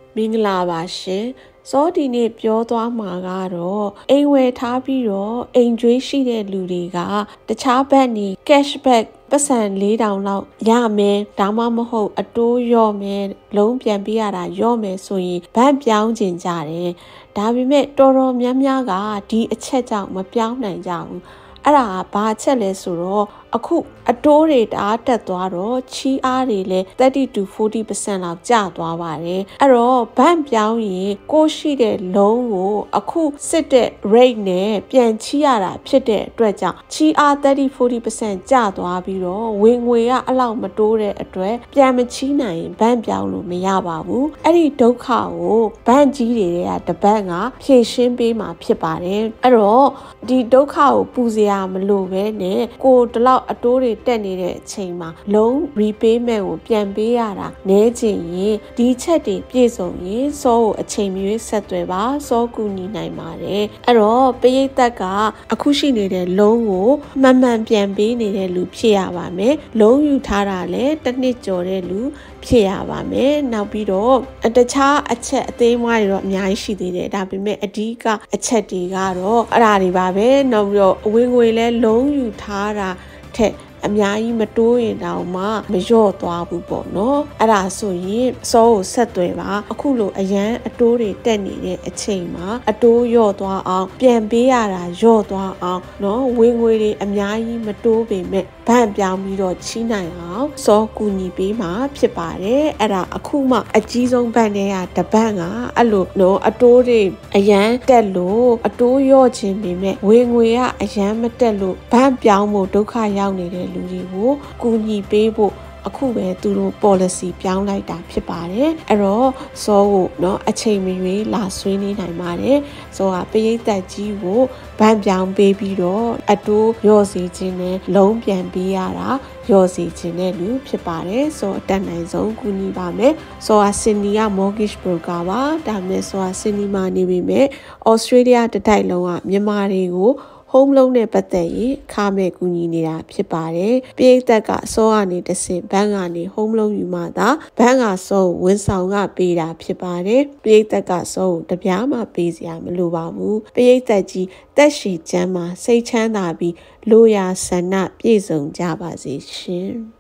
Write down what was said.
မင်္ဂလာပါရှင်စောဒီနေ့ပြောသွားမှာကတော့အိမ်ဝယ်ထားပြီးတော့အိမ်ကျွေးရှိတဲ့လူတွေကတခြားဘက်နေ cashback ပတ်စံ4000လောက်ရမယ်ဒါမှမဟုတ်အတိုးရော့မယ်လုံးပြန်ပေးရတာရော့မယ်ဆိုရင်ဘတ်ပြောင်းကျင်ကြတယ်ဒါပေမဲ့တော်တော်များများကဒီအချက်ကြောင့်မပြောင်းနိုင်ကြဘူးအဲ့ဒါဘာချက်လဲဆိုတော့အခုအတိုးတွေတအားတက်သွားတော့ချီအားတွေလည်း30 to 40% လောက်ကျသွားပါတယ်အဲ့တော့ဘန့်ပြောင်းရင်ကိုရှိတဲ့လုံးကိုအခုစစ်တဲ့ rate နဲ့ပြန်ချီရတာဖြစ်တဲ့အတွက်ကြောင့်ချီအား30-40% ကျသွားပြီးတော့ဝင်ငွေကအလောက်မတိုးတဲ့အတွက်ပြန်မချီနိုင်ရင်ဘန့်ပြောင်းလို့မရပါဘူးအဲ့ဒီဒုက္ခကိုဘန့်ကြီးတွေကတပတ်ကဖြည့်ရှင်းပေးမှာဖြစ်ပါတယ်အဲ့တော့ဒီဒုက္ခကိုပူစရာမလိုပဲနဲ့ကိုတလောက်အတိုးတွေတက်နေတဲ့အချိန်မှာလုံး repayment ကိုပြန်ပေးရတာနည်းချင်ရင်ဒီချက်တွေပြည့်စုံရင်စောကိုအချိန်မရွေးဆက်သွယ်ပါစောကူညီနိုင်ပါတယ်အဲ့တော့ပရိသတ်ကအခုရှိနေတဲ့လုံးကိုမှန်မှန်ပြန်ပေးနေတဲ့လူဖြစ်ရပါမယ်လုံးယူထားတာလည်းတစ်နှစ်ကျော်တဲ့လူဖြစ်ရပါမယ်နောက်ပြီးတော့တခြားအချက်အသေးမွားတွေတော့အများကြီးရှိသေးတယ်ဒါပေမဲ့အဓိကအချက်တွေကတော့အဲ့ဒါတွေပါပဲနောက်ပြီးတော့အဝင်ငွေလည်းလုံးယူထားတာထက်အများကြီးမတိုးရင်တောင်မှမလျော့သွားဘူးပေါ့နော်အဲ့ဒါဆိုရင်စောကိုဆက်သွယ်ပါအခုလိုအရန်အတိုးတွေတက်နေတဲ့အချိန်မှာအတိုးလျော့သွားအောင်ပြန်ပေးရတာလျော့သွားအောင်နော်ဝင်ငွေတွေအများကြီးမတိုးပေမဲ့ဘန့်ပြောင်းပြီးတော့ချီးနိုင်အောင်စောကူညီပေးမှာဖြစ်ပါတယ်အဲ့ဒါအခုမှအကြီးဆုံးဘန့်တွေကတပတ်ကအဲ့လိုနော်အတိုးတွေအရန်တက်လို့အတိုးလျော့ခြင်းပေမဲ့ဝင်ငွေကအရန်မတက်လို့ဘန့်ပြောင်းဖို့ဒုက္ခရောက်နေတဲ့လူတွေကိုကူညီပေးဖို့အခုပဲသူတို့ policy ပြောင်းလိုက်တာဖြစ်ပါတယ်အဲ့တော့စောကိုเนาะအချိန်မရွေးလာဆွေးနွေးနိုင်ပါတယ်စောကပရိသတ်ကြီးကိုဗန့်ပြောင်းပေးပြီးတော့အတိုးရော့စီခြင်းနဲ့လုံးပြန်ပေးရတာရော့စီခြင်းနဲ့လူဖြစ်ပါတယ်စောအတက်နိုင်ဆုံးကူညီပါမယ်စောကစင်နီက mortgage broker ပါဒါမဲ့စောကစင်နီမှာနေပြီမဲ့ Australia တတိုက်လုံးကမြန်မာတွေကို home loan နဲ့ပတ်သက်ရင်ခါမဲ့ကူညီနေတာဖြစ်ပါတယ်။ပြည်သက်ကစောကနေတဆင့်ဘဏ်ကနေ home loan ယူမှသာဘဏ်ကစောဝန်ဆောင်ကပေးတာဖြစ်ပါတယ်။ပြည်သက်ကစောကိုတပြားမှပေးစရာမလိုပါဘူး။ပြည်သက်ကြီးတက်ရှိချမ်းမှာစိတ်ချမ်းသာပြီးလိုရာဆန္ဒပြည့်စုံကြပါစေရှင်။